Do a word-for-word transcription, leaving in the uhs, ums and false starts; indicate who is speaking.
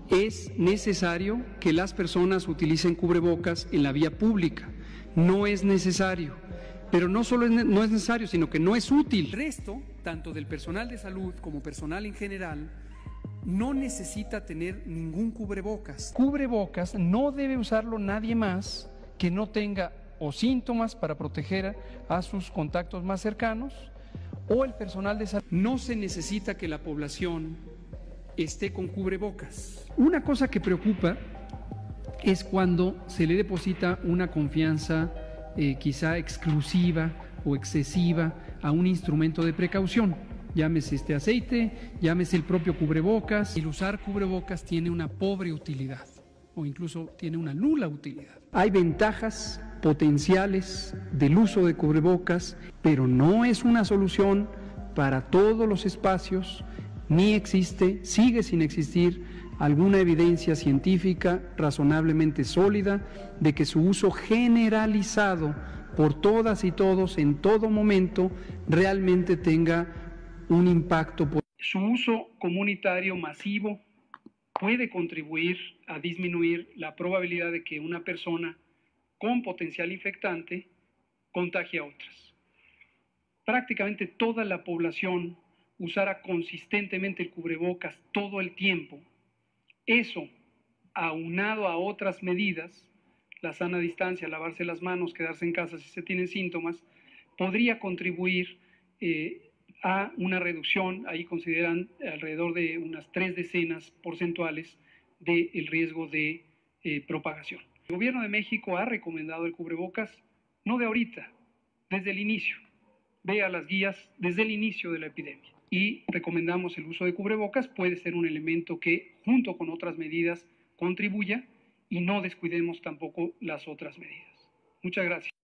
Speaker 1: es necesario que las personas utilicen cubrebocas en la vía pública. No es necesario, pero no solo es, no es necesario, sino que no es útil. El resto, tanto del personal de salud como personal en general, no necesita tener ningún cubrebocas. Cubrebocas no debe usarlo nadie más que no tenga o síntomas para proteger a sus contactos más cercanos o el personal de salud. No se necesita que la población esté con cubrebocas. Una cosa que preocupa es cuando se le deposita una confianza eh, quizá exclusiva o excesiva a un instrumento de precaución. Llámese este aceite, llámese el propio cubrebocas. El usar cubrebocas tiene una pobre utilidad o incluso tiene una nula utilidad. Hay ventajas potenciales del uso de cubrebocas, pero no es una solución para todos los espacios, ni existe, sigue sin existir alguna evidencia científica razonablemente sólida de que su uso generalizado por todas y todos en todo momento realmente tenga un impacto. Su uso comunitario masivo puede contribuir a disminuir la probabilidad de que una persona con potencial infectante contagie a otras. Prácticamente toda la población usara consistentemente el cubrebocas todo el tiempo. Eso, aunado a otras medidas, la sana distancia, lavarse las manos, quedarse en casa si se tienen síntomas, podría contribuir eh, a una reducción, ahí consideran alrededor de unas tres decenas porcentuales del riesgo de eh, propagación. El Gobierno de México ha recomendado el cubrebocas, no de ahorita, desde el inicio. Vea las guías desde el inicio de la epidemia. Y recomendamos el uso de cubrebocas, puede ser un elemento que, junto con otras medidas, contribuya y no descuidemos tampoco las otras medidas. Muchas gracias.